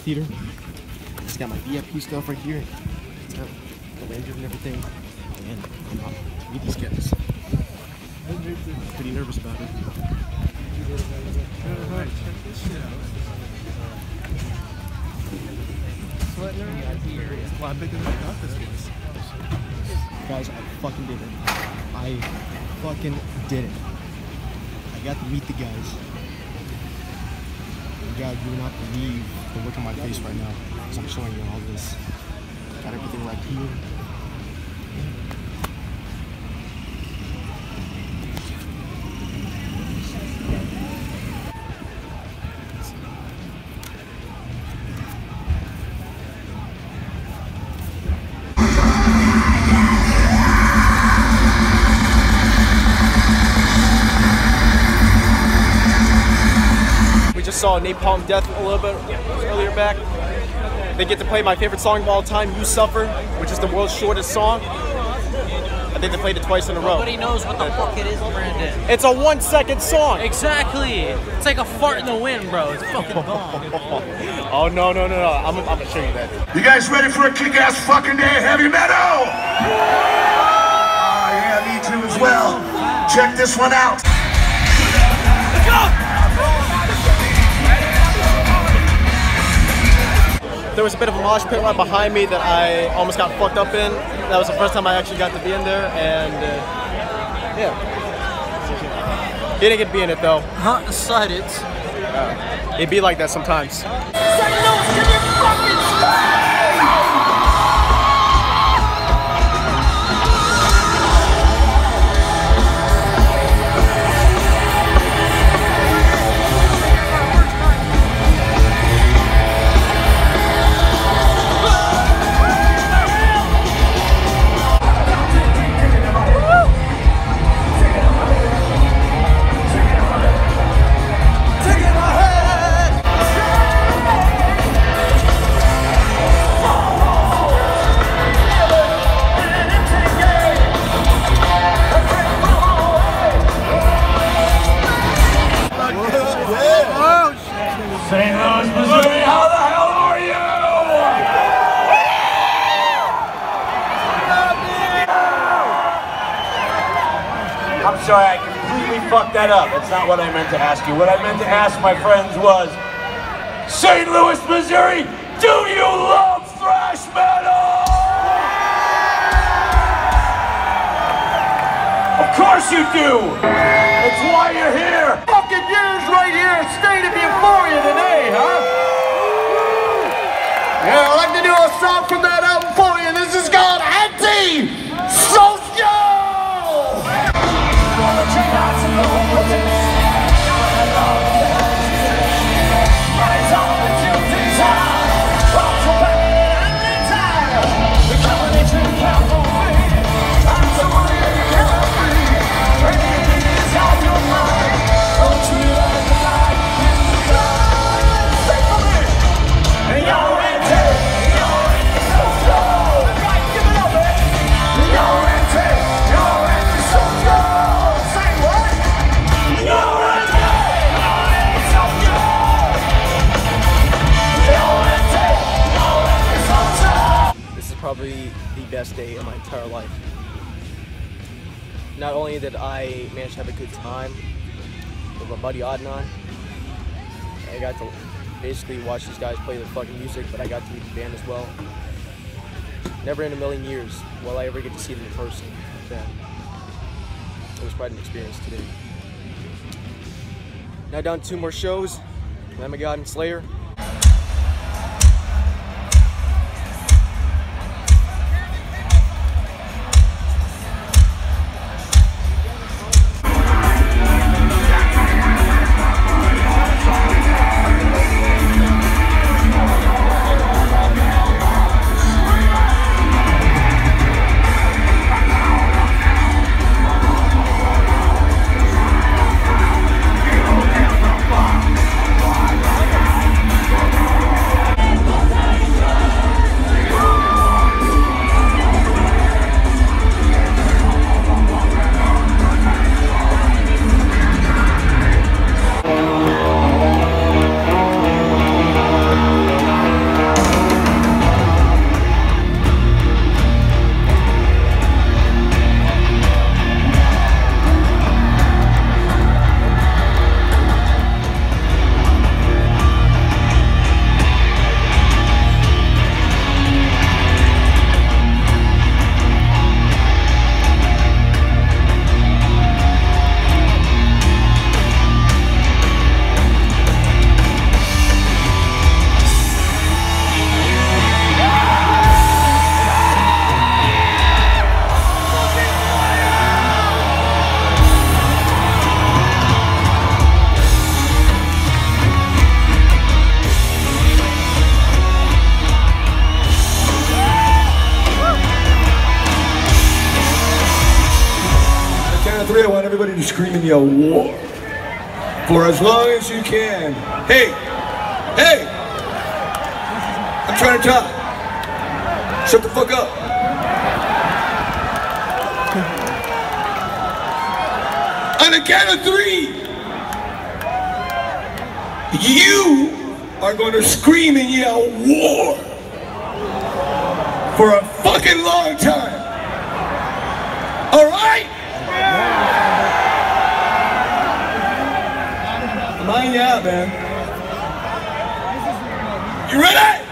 theater. It's got my VIP stuff right here. It's got the lanyard and everything. And I'm about to meet these guys. I'm pretty nervous about it. Check this shit out. Sweating around here. It's a lot bigger than I thought this was. Guys, I fucking did it. I fucking did it. I got to meet the guys. God, you will not believe the look on my face right now as I'm showing you all this. Got everything right here. Saw Napalm Death a little bit earlier back. They get to play my favorite song of all time, You Suffer, which is the world's shortest song. I think they played it twice in a row. Nobody knows what the fuck it is, Brandon. It's a 1 second song. Exactly. It's like a fart in the wind, bro. It's fucking gone. Oh, no. I'm gonna show you that. You guys ready for a kick-ass fucking day of heavy metal? Yeah, me too as well. Check this one out. Let's go! There was a bit of a mosh pit right behind me that I almost got fucked up in. That was the first time I actually got to be in there, and yeah. Didn't get to be in it though. Decided. It'd be like that sometimes. St. Louis, Missouri, how the hell are you? I'm sorry, I completely fucked that up. That's not what I meant to ask you. What I meant to ask my friends was, St. Louis, Missouri, do you love thrash metal? Of course you do. That's why you're here. Fucking years right here at State of Euphoria today, huh? Yeah, I'd like to do a song from that album for you. This is called Anti-Social. Probably the best day of my entire life. Not only did I manage to have a good time with my buddy Adnan, I got to basically watch these guys play their fucking music, but I got to meet the band as well. Never in a million years will I ever get to see them in person. It was quite an experience today. Now down to 2 more shows, Lamb of God and Slayer. scream and yell war for as long as you can. Hey, hey, I'm trying to talk. Shut the fuck up. On the count of 3, you are going to scream and yell war for a fucking long time. All right? Mine, yeah, man. You ready?